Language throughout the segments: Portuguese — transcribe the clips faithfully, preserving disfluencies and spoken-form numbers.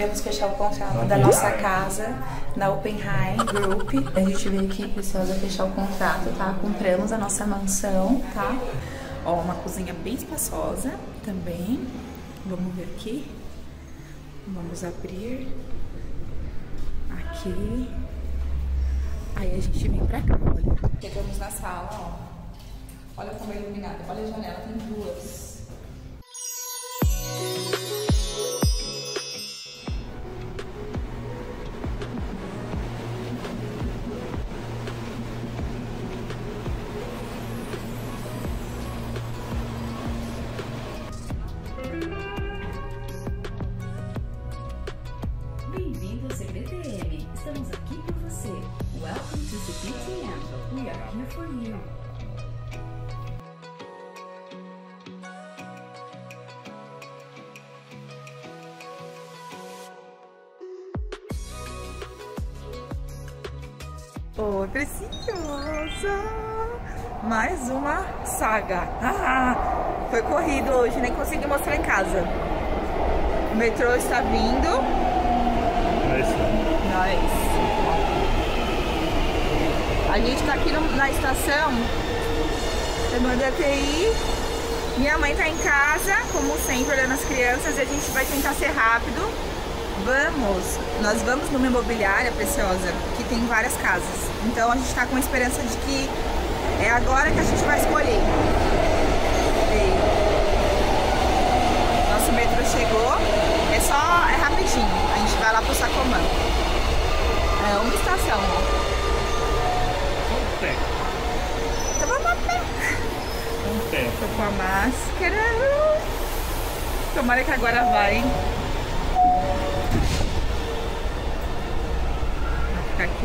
Viemos fechar o contrato da nossa casa na Oppenheim Group. A gente veio aqui, preciosa, fechar o contrato, tá? Compramos a nossa mansão, tá? Ó, uma cozinha bem espaçosa também. Vamos ver aqui. Vamos abrir. Aqui. Aí a gente vem pra cá, olha. Chegamos na sala, ó. Olha como é iluminada. Olha a janela, tem duas. Bem-vindo ao C P T M. Estamos aqui por você. Welcome to C P T M. We are here for you. Oi, preciosa! Mais uma saga. Ah, foi corrido hoje, nem consegui mostrar em casa. O metrô está vindo. Nice. A gente tá aqui no, na estação, tomando a T I. Minha mãe tá em casa, como sempre, olhando as crianças, e a gente vai tentar ser rápido. Vamos, nós vamos numa imobiliária, preciosa, que tem várias casas. Então a gente tá com a esperança de que é agora que a gente vai escolher. E nosso metrô chegou, é só, é rapidinho. A gente vai lá pro Sacomã. É uma estação, ó. Um pé. Então vamos a pé. Um pé. Tô com a máscara. Tomara que agora vai, hein? Vai ficar aqui.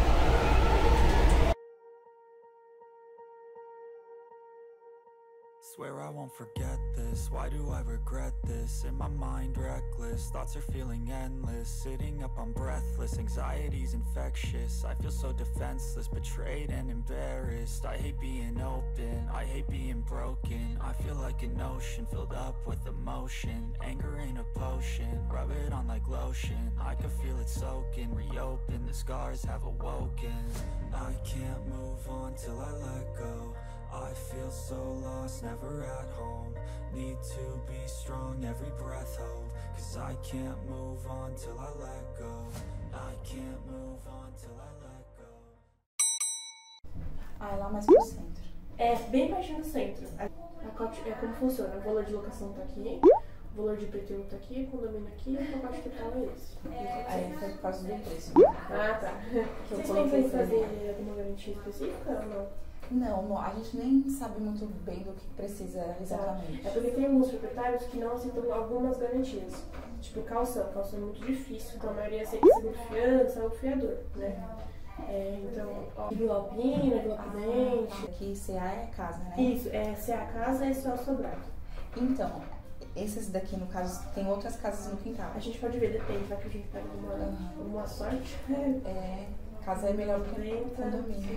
Swear I won't forget this, why do I regret this? In my mind reckless, thoughts are feeling endless. Sitting up I'm breathless, anxiety's infectious. I feel so defenseless, betrayed and embarrassed. I hate being open, I hate being broken. I feel like an ocean filled up with emotion. Anger ain't a potion, rub it on like lotion. I can feel it soaking, reopen, the scars have awoken. I can't move on till I let go. I feel so lost, never at home. Need to be strong, every breath hold. Cause I can't move on till I let go. I can't move on till I let go. Ah, é lá mais pro centro. É, bem pertinho do centro. A, a cote, é como funciona, o valor de locação tá aqui, o valor de I P T U tá aqui, o condomínio aqui, e o pacote total é esse. Aí foi por causa do preço. Ah, tá. Vocês pensam em fazer alguma garantia específica ou não? Não, não, a gente nem sabe muito bem do que precisa exatamente. É porque tem alguns proprietários que não aceitam algumas garantias. Tipo calção. Calção é muito difícil, então a maioria aceita seguro fiança ou fiador, né? É, então, ó, Vila Alpina, Vila Prudente. Aqui C A é casa, né? Isso, é C A casa e só sobrado. Então, esses daqui, no caso, tem outras casas no quintal. A gente pode ver, depende, vai que a gente pega uma, uhum. uma sorte. É, casa é melhor do que condomínio.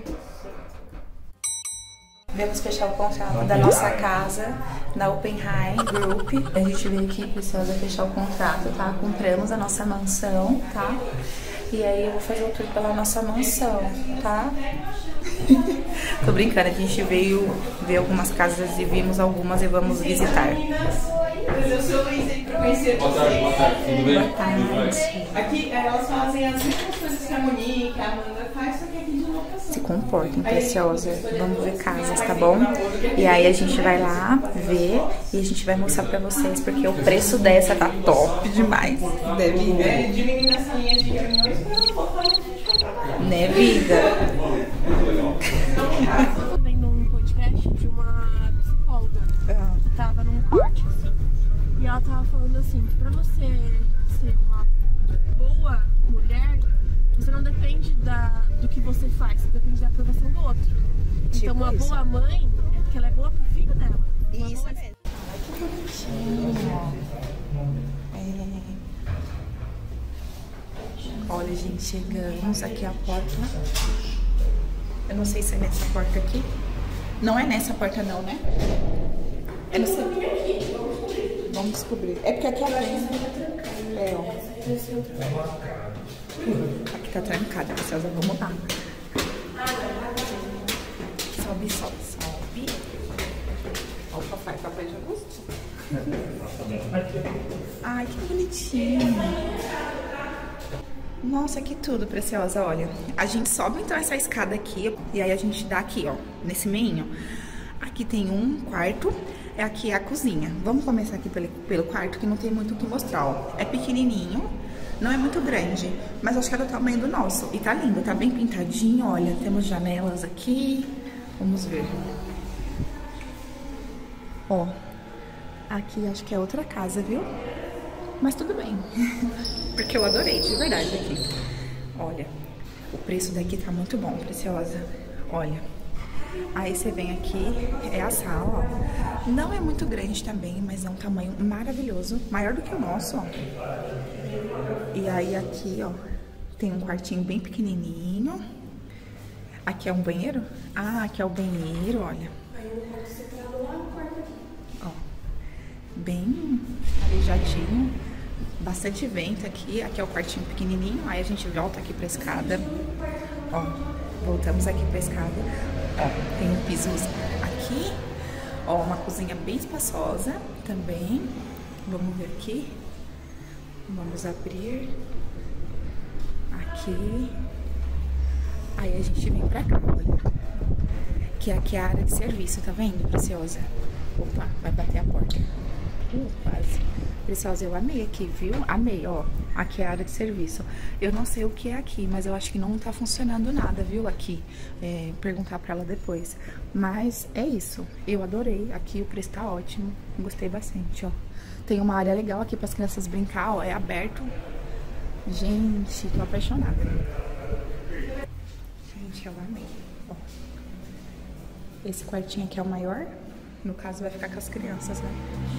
Viemos fechar o contrato da nossa casa na Oppenheim Group. A gente veio aqui, preciosa, fechar o contrato, tá? Compramos a nossa mansão, tá? E aí eu vou fazer o tour pela nossa mansão, tá? Tô brincando, a gente veio ver algumas casas e vimos algumas e vamos visitar. Eu sou Luísa, pra conhecer. Boa tarde, boa tarde, tudo bem? Boa tarde. Aqui elas fazem as mesmas coisas que a Monique, a Amanda faz, só que aqui de locação. Se comportem, preciosa. Vamos ver casas, tá bom? E aí a gente vai lá ver e a gente vai mostrar pra vocês, porque o preço dessa tá top demais. Né, vida? É, diminuindo essa linha de caminhões pra não voltar a gente comprar. Né, vida? Eu tô vendo um podcast de uma psicóloga que tava num corte, assim. E ela tava falando assim, que pra você ser uma boa mulher, você não depende da, do que você faz, você depende da aprovação do outro. Tipo então uma isso. boa mãe é porque ela é boa pro filho dela. Isso mesmo. Ai, que bonitinho. É. Olha, gente, chegamos aqui à porta. Eu não sei se é nessa porta aqui. Não é nessa porta não, né? É no centro. Vamos descobrir. É porque aqui é a é, ó. Aqui tá trancada, Preciosa, vamos lá. Sobe, sobe, sobe. Ó o papai, papai já gostou. Ai, que bonitinho. Nossa, que tudo, Preciosa, olha. A gente sobe então essa escada aqui, e aí a gente dá aqui, ó, nesse meinho. Aqui tem um quarto, aqui é a cozinha. Vamos começar aqui pelo, pelo quarto, que não tem muito o que mostrar, ó. É pequenininho, não é muito grande, mas acho que é do tamanho do nosso. E tá lindo, tá bem pintadinho, olha. Temos janelas aqui, vamos ver. Ó, aqui acho que é outra casa, viu? Mas tudo bem, porque eu adorei, de verdade, aqui. Olha, o preço daqui tá muito bom, Preciosa. Olha, aí você vem aqui, é a sala, ó. Não é muito grande também, mas é um tamanho maravilhoso, maior do que o nosso, ó. E aí aqui, ó, tem um quartinho bem pequenininho. Aqui é um banheiro? Ah, aqui é o banheiro, olha. Ó, bem arejadinho. Bastante vento aqui. Aqui é o quartinho pequenininho. Aí a gente volta aqui pra escada. Ó, voltamos aqui pra escada. Ó, tem um piso aqui. Ó, uma cozinha bem espaçosa também. Vamos ver aqui. Vamos abrir. Aqui. Aí a gente vem pra cá, olha. Que aqui é a área de serviço, tá vendo, Preciosa? Opa, vai bater a porta. Uh, quase. Preciosa, eu amei aqui, viu? Amei, ó. Aqui é a área de serviço. Eu não sei o que é aqui, mas eu acho que não tá funcionando nada, viu? Aqui. É, perguntar pra ela depois. Mas é isso. Eu adorei. Aqui o preço tá ótimo. Gostei bastante, ó. Tem uma área legal aqui para as crianças brincar, ó. É aberto. Gente, tô apaixonada. Gente, eu amei. Ó. Esse quartinho aqui é o maior. No caso, vai ficar com as crianças, né?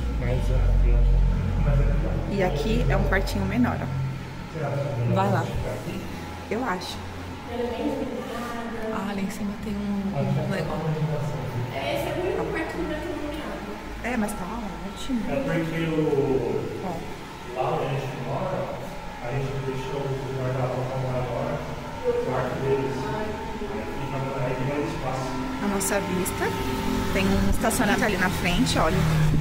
E aqui é um quartinho menor, ó. Vai lá. Eu acho. Ah, ali em cima tem um, um negócio. Esse é o único quarto do meu. É, mas tá ótimo. É porque o... Ó. lá onde a gente mora, a gente deixou o guarda-roupa maior, o quarto deles. Aí tem mais espaço. A nossa vista. Tem um estacionamento ali na frente, olha.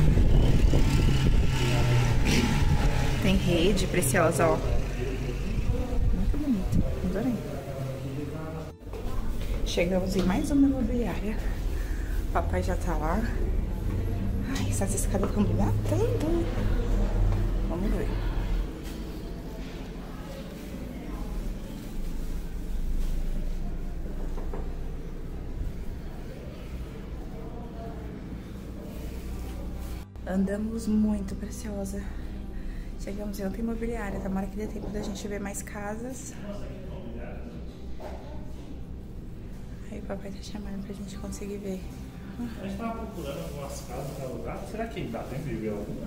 Tem rede, Preciosa, ó. Muito bonito, adorei. Chegamos em mais uma imobiliária. Papai já tá lá. Ai, essas escadas estão me matando. Vamos ver. Andamos muito, Preciosa. Chegamos em outra imobiliária. Tomara que dê tempo da gente ver mais casas. Aí o papai tá chamando pra gente conseguir ver. A gente tava procurando algumas casas pra alugar. Será que dá tempo de ver alguma?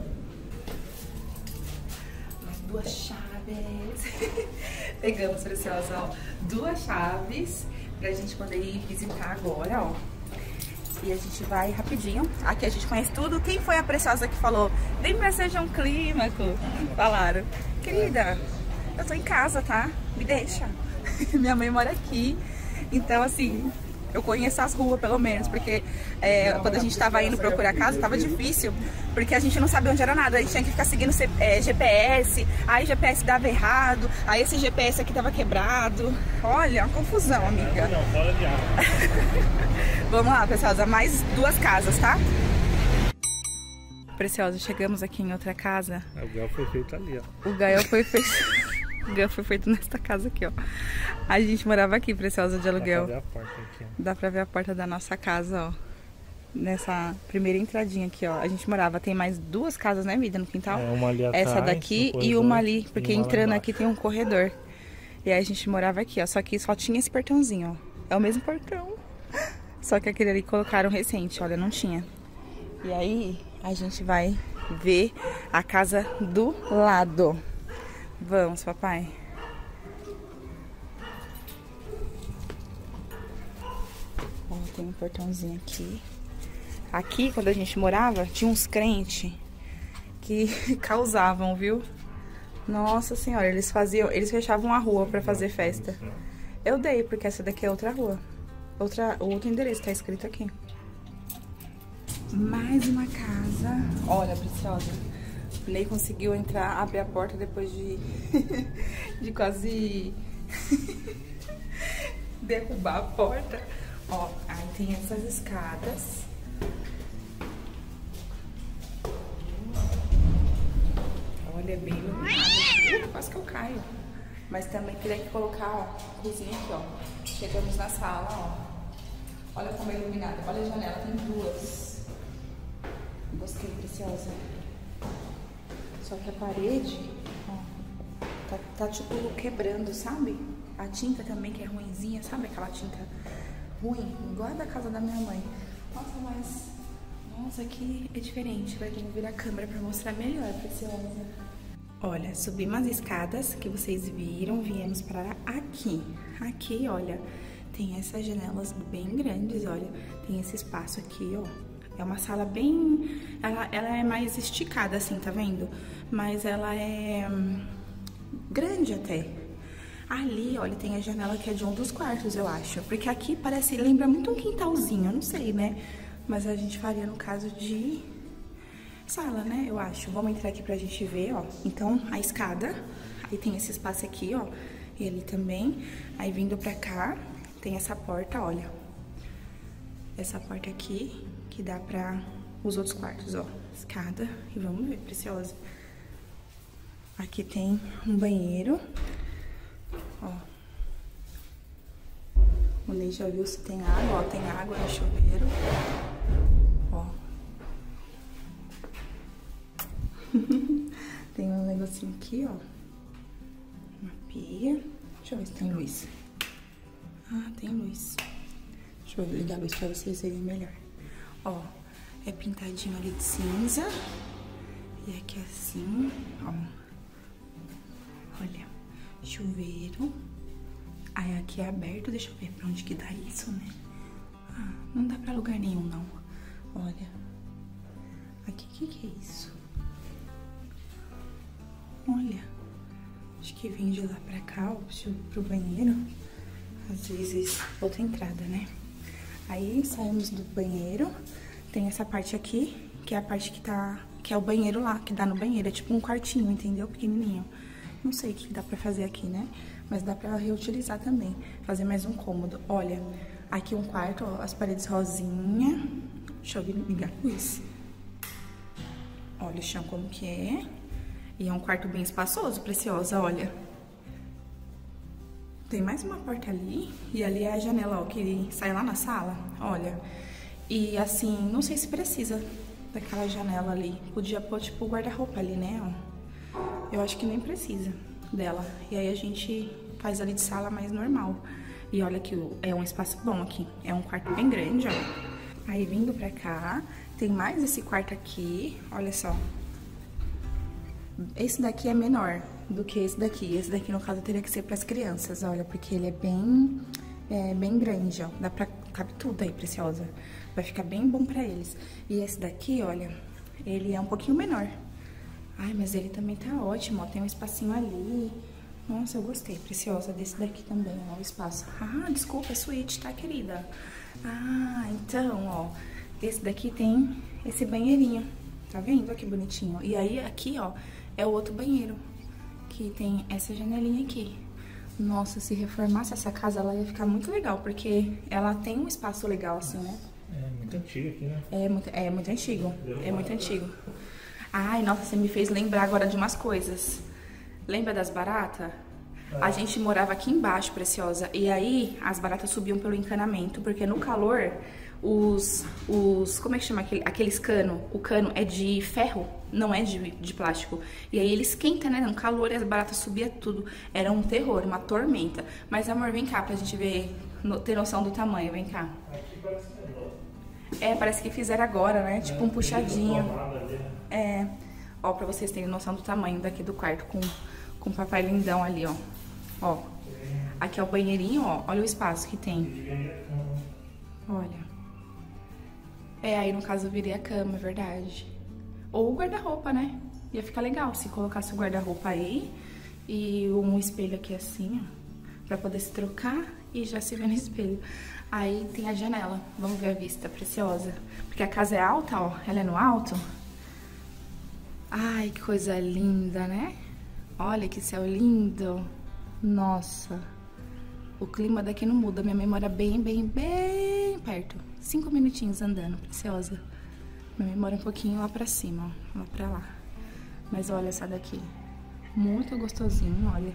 Mais duas chaves. Pegamos, Preciosa, ó. Duas chaves pra gente poder ir visitar agora, ó. E a gente vai rapidinho. Aqui a gente conhece tudo. Quem foi a Preciosa que falou? Vem pra Sejam Clímaco. Falaram. Querida, eu tô em casa, tá? Me deixa. Minha mãe mora aqui. Então, assim, eu conheço as ruas, pelo menos. Porque é, quando a gente tava indo procurar casa, tava difícil. Porque a gente não sabia onde era nada. A gente tinha que ficar seguindo é, G P S. Aí o G P S dava errado. Aí esse G P S aqui tava quebrado. Olha, uma confusão, amiga. Não, fora de água. Vamos lá, Preciosa, mais duas casas, tá? Preciosa, chegamos aqui em outra casa. O Gael foi feito ali, ó. O Gael foi feito... o Gael foi feito nesta casa aqui, ó. A gente morava aqui, Preciosa, de aluguel. Dá pra ver a porta aqui, ó. Dá pra ver a porta da nossa casa, ó. Nessa primeira entradinha aqui, ó. A gente morava, tem mais duas casas, né, vida, no quintal? É, uma ali atrás, essa daqui um e uma ali, porque uma entrando aqui tem um corredor. E aí a gente morava aqui, ó. Só que só tinha esse portãozinho, ó. É o mesmo portão. Só que aquele ali colocaram recente, olha, não tinha. E aí, a gente vai ver a casa do lado. Vamos, papai. Ó, tem um portãozinho aqui. Aqui, quando a gente morava, tinha uns crentes que causavam, viu? Nossa senhora, eles faziam, eles fechavam a rua pra fazer festa. Eu dei, porque essa daqui é outra rua. Outra, outro endereço, tá escrito aqui. Mais uma casa. Olha, preciosa. O Ney conseguiu entrar, abrir a porta depois de, de quase derrubar a porta. Ó, aí tem essas escadas. Olha, é bem iluminado. Uh, quase que eu caio. Mas também teria que colocar, ó, cozinha aqui, ó. Chegamos na sala, ó. Olha como é iluminada. Olha a janela, tem duas. Gostei, preciosa. Só que a parede, ó, tá, tá tipo quebrando, sabe? A tinta também, que é ruinzinha, sabe aquela tinta ruim? Igual a da casa da minha mãe. Nossa, mas... Nossa, aqui é diferente. Vai virar a câmera pra mostrar melhor, preciosa. Olha, subimos as escadas que vocês viram, viemos para aqui. Aqui, olha, tem essas janelas bem grandes, olha. Tem esse espaço aqui, ó. É uma sala bem... Ela, ela é mais esticada, assim, tá vendo? Mas ela é hum, grande até. Ali, olha, tem a janela que é de um dos quartos, eu acho. Porque aqui parece... Lembra muito um quintalzinho, eu não sei, né? Mas a gente faria no caso de sala, né? Eu acho. Vamos entrar aqui pra gente ver, ó. Então, a escada. Aí tem esse espaço aqui, ó. E ali também. Aí vindo pra cá, tem essa porta, olha. Essa porta aqui, que dá pra os outros quartos, ó. Escada. E vamos ver, preciosa. Aqui tem um banheiro. Ó. O Ney já viu se tem água, ó. Tem água no chuveiro. Ó. Tem um negocinho aqui, ó. Uma pia. Deixa eu ver se tem luz. Ah, tem luz. Deixa eu ligar a luz pra vocês verem melhor. Ó, é pintadinho ali de cinza. E aqui assim, ó. Olha, chuveiro. Aí aqui é aberto, deixa eu ver pra onde que dá isso, né? Ah, não dá pra lugar nenhum, não. Olha. Aqui, o que que é isso? Olha. Acho que vem de lá pra cá, ó, pro banheiro. Às vezes, outra entrada, né? Aí, saímos do banheiro. Tem essa parte aqui, que é a parte que tá... Que é o banheiro lá, que dá no banheiro. É tipo um quartinho, entendeu? Pequenininho. Não sei o que dá pra fazer aqui, né? Mas dá pra reutilizar também. Fazer mais um cômodo. Olha, aqui um quarto, ó, as paredes rosinha. Deixa eu ligar a luz. Olha o chão como que é. E é um quarto bem espaçoso, preciosa, olha. Tem mais uma porta ali. E ali é a janela, ó, que sai lá na sala. Olha. E assim, não sei se precisa daquela janela ali. Podia pôr, tipo, o guarda-roupa ali, né, ó. Eu acho que nem precisa dela. E aí a gente faz ali de sala mais normal. E olha que é um espaço bom aqui. É um quarto bem grande, ó. Aí vindo pra cá, tem mais esse quarto aqui. Olha só. Esse daqui é menor do que esse daqui. Esse daqui, no caso, teria que ser pras crianças, olha. Porque ele é bem, é, bem grande, ó. Dá pra... Cabe tudo aí, preciosa. Vai ficar bem bom pra eles. E esse daqui, olha, ele é um pouquinho menor. Ai, mas ele também tá ótimo, ó. Tem um espacinho ali. Nossa, eu gostei, preciosa, desse daqui também, ó, o espaço. Ah, desculpa, é suíte, tá, querida? Ah, então, ó, esse daqui tem esse banheirinho. Tá vendo? Olha que bonitinho. E aí, aqui, ó, é o outro banheiro. Que tem essa janelinha aqui. Nossa, se reformasse essa casa, ela ia ficar muito legal. Porque ela tem um espaço legal, assim, né? É muito antigo aqui, né? É muito, é muito antigo. É muito antigo. Ai, nossa, você me fez lembrar agora de umas coisas. Lembra das baratas? É. A gente morava aqui embaixo, preciosa. E aí, as baratas subiam pelo encanamento. Porque no calor, os... os como é que chama? Aquele, aqueles canos. O cano é de ferro, não é de, de plástico. E aí ele esquenta, né? No calor, e as baratas subiam tudo. Era um terror, uma tormenta. Mas, amor, vem cá pra gente ver, no, ter noção do tamanho. Vem cá. Aqui parece que é, parece que fizeram agora, né? Tipo um puxadinho. ali, né? É, ó, pra vocês terem noção do tamanho daqui do quarto com, com o papai lindão ali, ó. Ó, aqui é o banheirinho, ó, olha o espaço que tem. Olha. É, aí no caso eu virei a cama, é verdade. Ou o guarda-roupa, né? Ia ficar legal se colocasse o guarda-roupa aí e um espelho aqui assim, ó, pra poder se trocar e já se ver no espelho. Aí tem a janela, vamos ver a vista preciosa. Porque a casa é alta, ó, ela é no alto. Ai, que coisa linda, né? Olha que céu lindo. Nossa, o clima daqui não muda, minha mãe mora bem, bem, bem perto. Cinco minutinhos andando, preciosa. Minha mãe mora um pouquinho lá pra cima, ó, lá pra lá. Mas olha essa daqui, muito gostosinho, olha.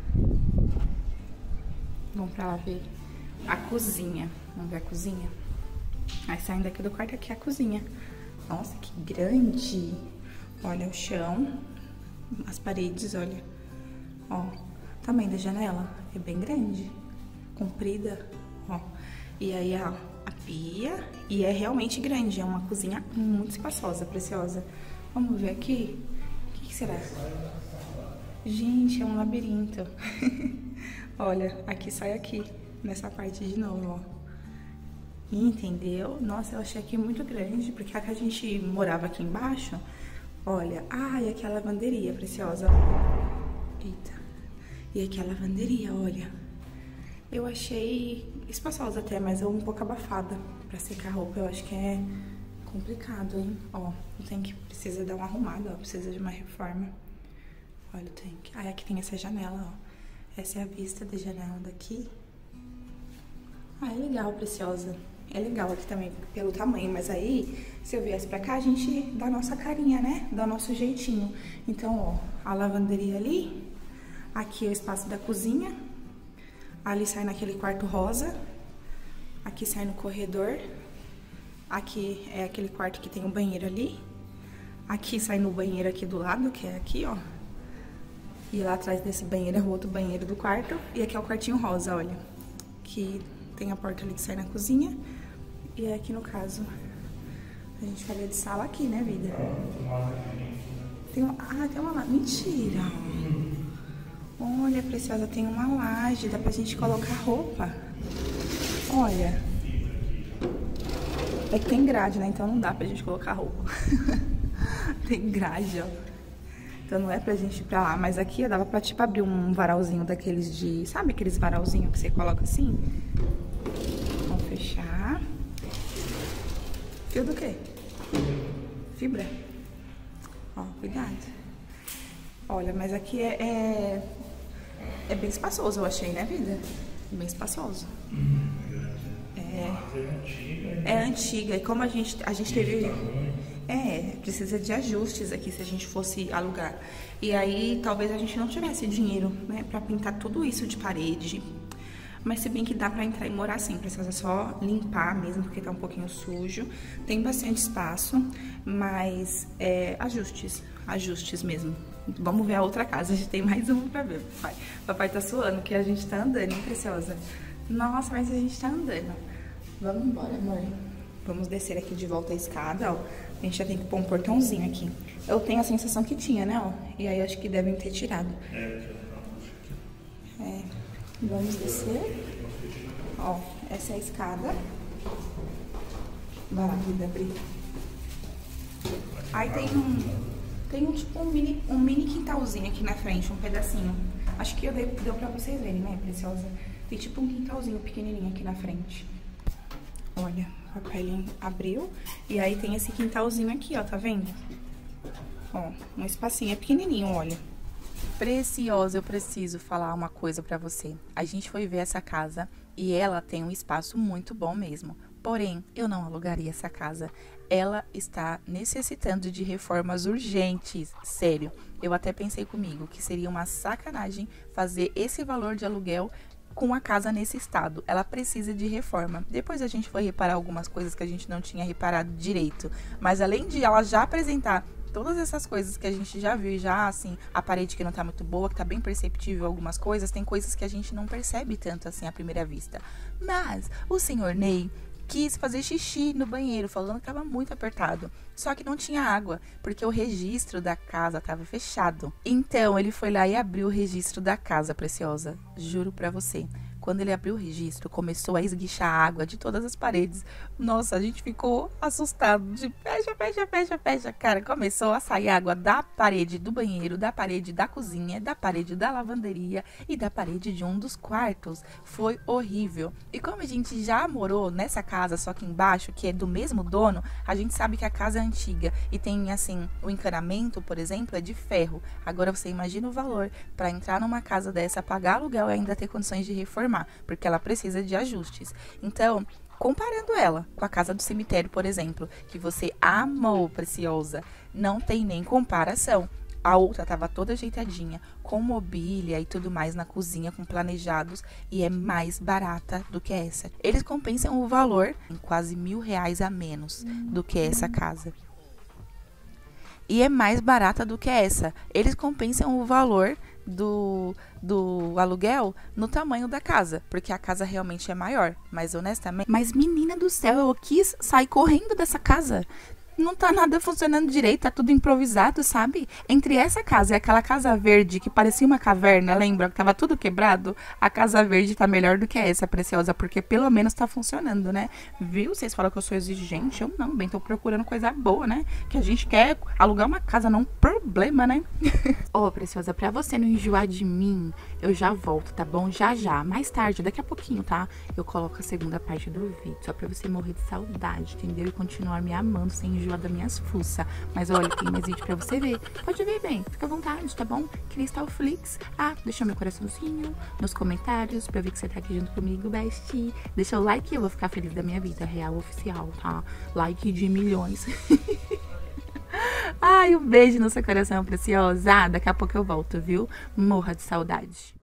Vamos pra lá ver a cozinha. Vamos ver a cozinha? Aí saindo aqui do quarto, aqui é a cozinha. Nossa, que grande! Olha o chão, as paredes, olha. Ó, o tamanho da janela é bem grande, comprida, ó. E aí a, a pia, e é realmente grande, é uma cozinha muito espaçosa, preciosa. Vamos ver aqui? O que, que será? Gente, é um labirinto. Olha, aqui sai aqui, nessa parte de novo, ó. Entendeu? Nossa, eu achei aqui muito grande, porque a que a gente morava aqui embaixo, olha, ai, aqui é a lavanderia, preciosa. Eita. E aqui é a lavanderia, olha. Eu achei espaçosa até, mas é um pouco abafada pra secar a roupa. Eu acho que é complicado, hein? Ó, o tanque precisa dar uma arrumada, ó, precisa de uma reforma. Olha o tanque. Ah, aqui tem essa janela, ó. Essa é a vista da janela daqui. Ah, é legal, preciosa. É legal aqui também pelo tamanho, mas aí, se eu viesse pra cá, a gente dá a nossa carinha, né? Dá o nosso jeitinho. Então, ó, a lavanderia ali. Aqui é o espaço da cozinha. Ali sai naquele quarto rosa. Aqui sai no corredor. Aqui é aquele quarto que tem um banheiro ali. Aqui sai no banheiro aqui do lado, que é aqui, ó. E lá atrás desse banheiro é o outro banheiro do quarto. E aqui é o quartinho rosa, olha. Que tem a porta ali que sai na cozinha. E aqui no caso, a gente faria de sala aqui, né, vida? Tem uma... Ah, tem uma laje. Mentira! Olha, preciosa, tem uma laje. Dá pra gente colocar roupa. Olha. É que tem grade, né? Então não dá pra gente colocar roupa. Tem grade, ó. Então não é pra gente ir pra lá. Mas aqui, ó, dava pra, tipo, abrir um varalzinho daqueles de... Sabe aqueles varalzinhos que você coloca assim? Vamos fechar. Fio do quê? Fibra? Ó, cuidado. Olha, mas aqui é... É, é bem espaçoso, eu achei, né, vida? Bem espaçoso. É... É antiga. E como a gente, a gente teve... É, precisa de ajustes aqui se a gente fosse alugar. E aí, talvez a gente não tivesse dinheiro, né, pra pintar tudo isso de parede. Mas se bem que dá pra entrar e morar assim, precisa só limpar mesmo, porque tá um pouquinho sujo. Tem bastante espaço, mas é, ajustes, ajustes mesmo. Vamos ver a outra casa, a gente tem mais uma pra ver, papai. Papai tá suando, que a gente tá andando, hein, preciosa? Nossa, mas a gente tá andando. Vamos embora, amor. Vamos descer aqui de volta a escada, ó. A gente já tem que pôr um portãozinho aqui. Eu tenho a sensação que tinha, né, ó. E aí acho que devem ter tirado. É. Vamos descer. Ó, essa é a escada. Vai lá, vida, abrir. Aí tem um... Tem um tipo um mini, um mini quintalzinho aqui na frente, um pedacinho. Acho que eu dei, deu pra vocês verem, né, preciosa? Tem tipo um quintalzinho pequenininho aqui na frente. Olha, o papai abriu. E aí tem esse quintalzinho aqui, ó, tá vendo? Ó, um espacinho, é pequenininho, olha. Preciosa, eu preciso falar uma coisa pra você. A gente foi ver essa casa e ela tem um espaço muito bom mesmo. Porém, eu não alugaria essa casa. Ela está necessitando de reformas urgentes. Sério, eu até pensei comigo que seria uma sacanagem fazer esse valor de aluguel com a casa nesse estado. Ela precisa de reforma. Depois a gente foi reparar algumas coisas que a gente não tinha reparado direito. Mas além de ela já apresentar todas essas coisas que a gente já viu, já assim, a parede que não tá muito boa, que tá bem perceptível algumas coisas, tem coisas que a gente não percebe tanto assim à primeira vista. Mas o senhor Ney quis fazer xixi no banheiro, falando que tava muito apertado. Só que não tinha água, porque o registro da casa tava fechado. Então, ele foi lá e abriu o registro da casa, preciosa. Juro pra você. Quando ele abriu o registro, começou a esguichar água de todas as paredes. Nossa, a gente ficou assustado de fecha, fecha, fecha, fecha. Cara, começou a sair água da parede do banheiro, da parede da cozinha, da parede da lavanderia e da parede de um dos quartos. Foi horrível. E como a gente já morou nessa casa, só que embaixo, que é do mesmo dono, a gente sabe que a casa é antiga e tem, assim, o encanamento, por exemplo, é de ferro. Agora você imagina o valor para entrar numa casa dessa, pagar aluguel e ainda ter condições de reformar, porque ela precisa de ajustes. Então, comparando ela com a casa do cemitério, por exemplo, que você amou, Preciosa, não tem nem comparação. A outra estava toda ajeitadinha, com mobília e tudo mais na cozinha, com planejados, e é mais barata do que essa. Eles compensam o valor em quase mil reais a menos do que essa casa. E é mais barata do que essa. Eles compensam o valor do, do aluguel no tamanho da casa, porque a casa realmente é maior, mas honestamente... Mas menina do céu, eu quis sair correndo dessa casa. Não tá nada funcionando direito, tá tudo improvisado, sabe? Entre essa casa e aquela casa verde que parecia uma caverna, lembra? Que tava tudo quebrado. A casa verde tá melhor do que essa, Preciosa, porque pelo menos tá funcionando, né? Viu? Vocês falam que eu sou exigente, eu não, bem, tô procurando coisa boa, né? Que a gente quer alugar uma casa, não um problema, né? Ô, Preciosa, pra você não enjoar de mim, eu já volto, tá bom? Já, já. Mais tarde, daqui a pouquinho, tá? Eu coloco a segunda parte do vídeo, só pra você morrer de saudade, entendeu? E continuar me amando sem enjoar das minhas fuças. Mas olha, tem mais vídeo pra você ver. Pode ver bem, fica à vontade, tá bom? Cristalflix. Ah, deixa meu coraçãozinho nos comentários pra ver que você tá aqui junto comigo, bestie. Deixa o like e eu vou ficar feliz da minha vida real oficial, tá? Like de milhões. Ai, um beijo no seu coração, Preciosa. Ah, daqui a pouco eu volto, viu? Morra de saudade.